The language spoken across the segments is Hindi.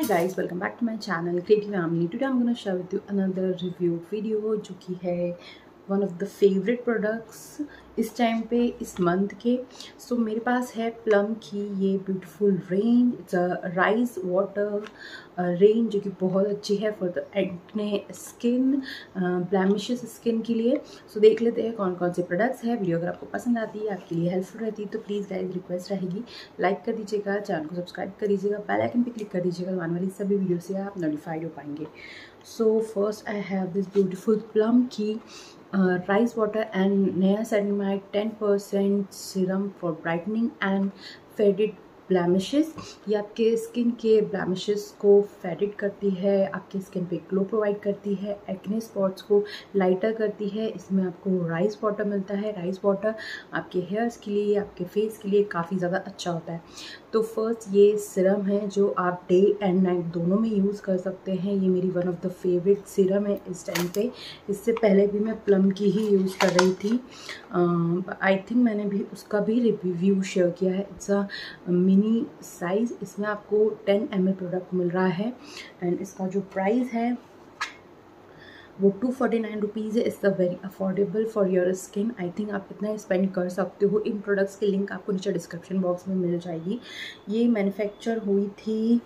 guys, welcome back to my channel Creative Family. Today I'm going to share with you another review video जो कि है one of the favourite products इस टाइम पे इस मंथ के। सो मेरे पास है प्लम की ये beautiful range. It's a rice water range जो कि बहुत अच्छी है for the acne skin, blemishes skin के लिए। सो देख लेते हैं कौन कौन से प्रोडक्ट्स है। वीडियो अगर आपको पसंद आती है, आपके लिए हेल्पफुल रहती है तो प्लीज़ गाइस रिक्वेस्ट रहेगी लाइक कर दीजिएगा, चैनल को सब्सक्राइब कर दीजिएगा, बेल आइकन पे क्लिक कर दीजिएगा। आने वाली सभी वीडियो से आप नोटिफाइड हो पाएंगे। So first I have this beautiful Plum की rice water and niacinamide 10% serum for brightening and faded blemishes। ये आपके स्किन के ब्लैमिशेस को फेडेड करती है, आपके स्किन पे ग्लो प्रोवाइड करती है, एक्ने स्पॉट्स को लाइटर करती है। इसमें आपको राइस वाटर मिलता है। राइस वाटर आपके हेयर्स के लिए, आपके फेस के लिए काफ़ी ज़्यादा अच्छा होता है। तो फर्स्ट ये सिरम है जो आप डे एंड नाइट दोनों में यूज़ कर सकते हैं। ये मेरी one of the favourite serum है इस टाइम पे। इससे पहले भी मैं प्लम की ही यूज़ कर रही थी। आई थिंक मैंने भी उसका भी रिव्यू शेयर किया है। It's a mini size. इसमें आपको 10 ml प्रोडक्ट मिल रहा है एंड इसका जो प्राइस है वो 249 रुपीज़ है। It's a very affordable for your skin. I think आप इतना स्पेंड कर सकते हो। इन प्रोडक्ट्स की लिंक आपको नीचे डिस्क्रिप्शन बॉक्स में मिल जाएगी। ये मैन्युफैक्चर हुई थी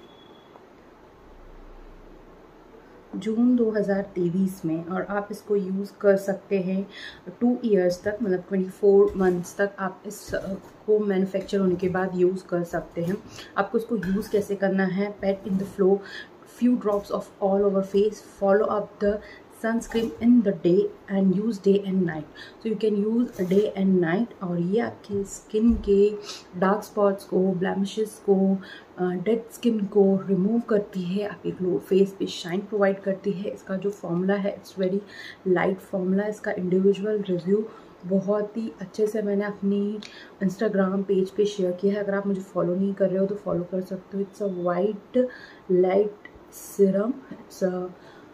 जून 2023 में और आप इसको यूज़ कर सकते हैं 2 ईयर्स तक, मतलब 24 मंथ्स तक आप इस को मैन्युफैक्चर होने के बाद यूज़ कर सकते हैं। आपको इसको यूज़ कैसे करना है? Pat in the flow, few drops of all over face, follow up the sunscreen in the day and use day and night. So you can use day and night और ये आपकी स्किन के डार्क स्पॉट्स को, ब्लैमिशेस को, डेड स्किन को रिमूव करती है, आपके ग्लो फेस पे शाइन प्रोवाइड करती है। इसका जो फॉर्मूला है इट्स वेरी लाइट फॉर्मूला। इसका इंडिविजुअल रिव्यू बहुत ही अच्छे से मैंने अपनी इंस्टाग्राम पेज पे शेयर किया है। अगर आप मुझे फॉलो नहीं कर रहे हो तो फॉलो कर सकते हो। It's a white light serum. It's a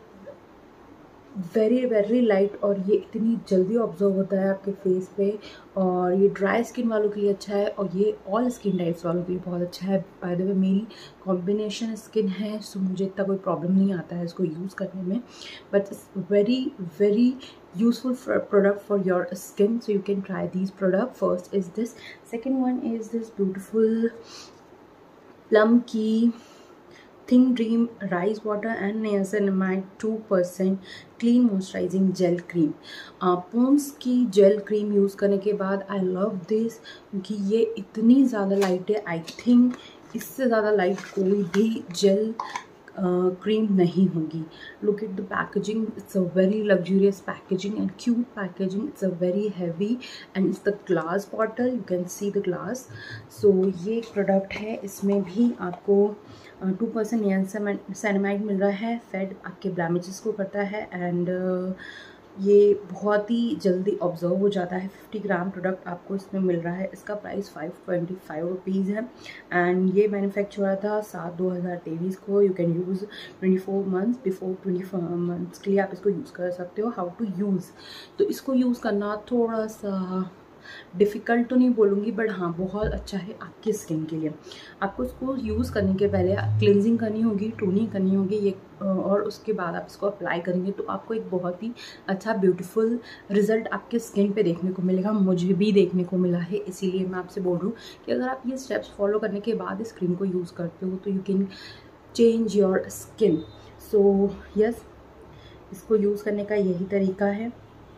very light और ये इतनी जल्दी ऑब्जर्व होता है आपके फेस पे और ये ड्राई स्किन वालों के लिए अच्छा है और ये ऑल स्किन टाइप्स वालों के लिए बहुत अच्छा है। बाय द वे मेरी कॉम्बिनेशन स्किन है सो मुझे इतना कोई प्रॉब्लम नहीं आता है इसको यूज़ करने में, but it's very useful product for your skin, so you can try these product. First is this, second one is this beautiful plum की think dream rice water and niacinamide 2% clean moisturising gel cream. Pond's की जेल क्रीम यूज़ करने के बाद आई लव दिस क्योंकि ये इतनी ज़्यादा लाइट है। आई थिंक इससे ज़्यादा लाइट कोई भी जेल क्रीम नहीं होगी। Look at the packaging, it's a very luxurious packaging and cute packaging. It's a very heavy and it's the glass bottle, you can see the glass. So ये एक प्रोडक्ट है, इसमें भी आपको 2% नियासिनामाइड मिल रहा है। फेड आपके ब्लैमिशेस को करता है एंड ये बहुत ही जल्दी ऑब्जर्व हो जाता है। 50 ग्राम प्रोडक्ट आपको इसमें मिल रहा है। इसका प्राइस 525 रुपीज़ है एंड ये मैन्युफैक्चर हुआ था 7/2023 को। You can use 24 months, before 24 months के लिए आप इसको यूज़ कर सकते हो। हाउ टू यूज़, तो इसको यूज़ करना थोड़ा सा डिफ़िकल्ट तो नहीं बोलूँगी बट हाँ बहुत अच्छा है आपकी स्किन के लिए। आपको इसको यूज़ करने के पहले क्लिनजिंग करनी होगी, टोनिंग करनी होगी ये, और उसके बाद आप इसको अप्लाई करेंगे तो आपको एक बहुत ही अच्छा ब्यूटीफुल रिजल्ट आपके स्किन पे देखने को मिलेगा। मुझे भी देखने को मिला है, इसीलिए मैं आपसे बोल रही हूँ कि अगर आप ये स्टेप्स फॉलो करने के बाद इस क्रीम को यूज़ करते हो तो you can change your skin. So yes, इसको यूज़ करने का यही तरीका है।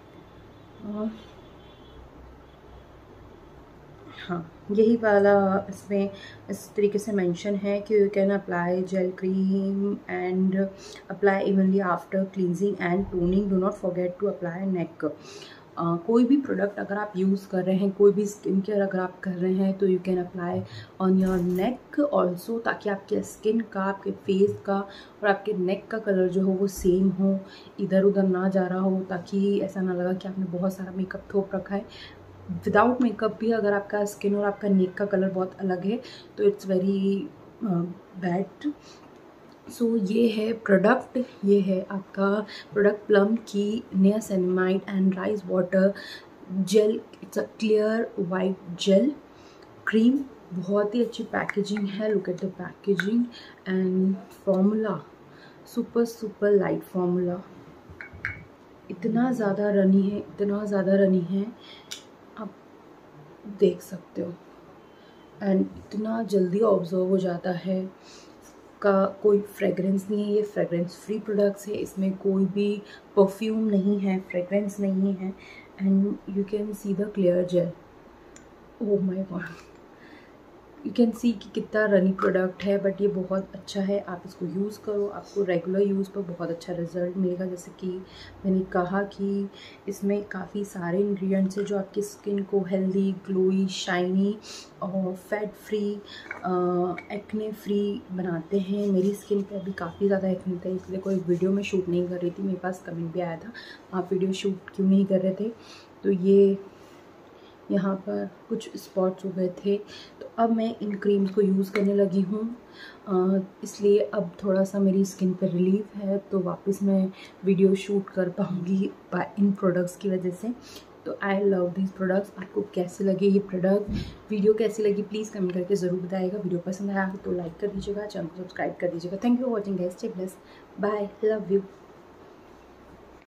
हाँ, यही वाला इसमें इस तरीके से मेंशन है कि you can apply gel cream and apply evenly after cleansing and toning. Do not forget to apply neck. कोई भी प्रोडक्ट अगर आप यूज़ कर रहे हैं, कोई भी स्किन केयर अगर आप कर रहे हैं तो you can apply on your neck also, ताकि आपके स्किन का, आपके फेस का और आपके नेक का कलर जो हो वो सेम हो, इधर उधर ना जा रहा हो, ताकि ऐसा ना लगा कि आपने बहुत सारा मेकअप थोप रखा है। विदाउट मेकअप भी अगर आपका स्किन और आपका नेक का कलर बहुत अलग है तो इट्स वेरी बैड। सो ये है प्रोडक्ट, ये है आपका प्रोडक्ट प्लम की niacinamide and rice water gel. It's a clear white gel cream बहुत ही अच्छी पैकेजिंग है, look at the packaging and formula, super light formula, इतना ज़्यादा रनी है, इतना ज़्यादा रनी है, आप देख सकते हो। एंड इतना जल्दी ऑब्जर्व हो जाता है, का कोई फ्रेगरेंस नहीं है, ये फ्रेगरेंस फ्री प्रोडक्ट्स है, इसमें कोई भी परफ्यूम नहीं है, फ्रेगरेंस नहीं है। And you can see the clear gel, oh my god, you can see कि कितना रनी प्रोडक्ट है, बट ये बहुत अच्छा है। आप इसको यूज़ करो, आपको रेगुलर यूज़ पर बहुत अच्छा रिजल्ट मिलेगा। जैसे कि मैंने कहा कि इसमें काफ़ी सारे इंग्रेडिएंट्स हैं जो आपकी स्किन को हेल्दी, ग्लोई, शाइनी और फैट फ्री, एक्ने फ्री बनाते हैं। मेरी स्किन पे अभी काफ़ी ज़्यादा एक्ने था, इसलिए कोई वीडियो में शूट नहीं कर रही थी। मेरे पास कमेंट भी आया था, आप वीडियो शूट क्यों नहीं कर रहे थे, तो ये यहाँ पर कुछ स्पॉट्स हो गए थे, तो अब मैं इन क्रीम्स को यूज़ करने लगी हूँ, इसलिए अब थोड़ा सा मेरी स्किन पर रिलीफ है, तो वापस मैं वीडियो शूट कर पाऊँगी इन प्रोडक्ट्स की वजह से। तो आई लव दिस प्रोडक्ट्स। आपको कैसे लगे ये प्रोडक्ट, वीडियो कैसी लगी प्लीज़ कमेंट करके ज़रूर बताइएगा। वीडियो पसंद आया तो लाइक कर दीजिएगा, चैनल को सब्सक्राइब कर दीजिएगा। Thank you for watching guys, stay blessed, bye, love you.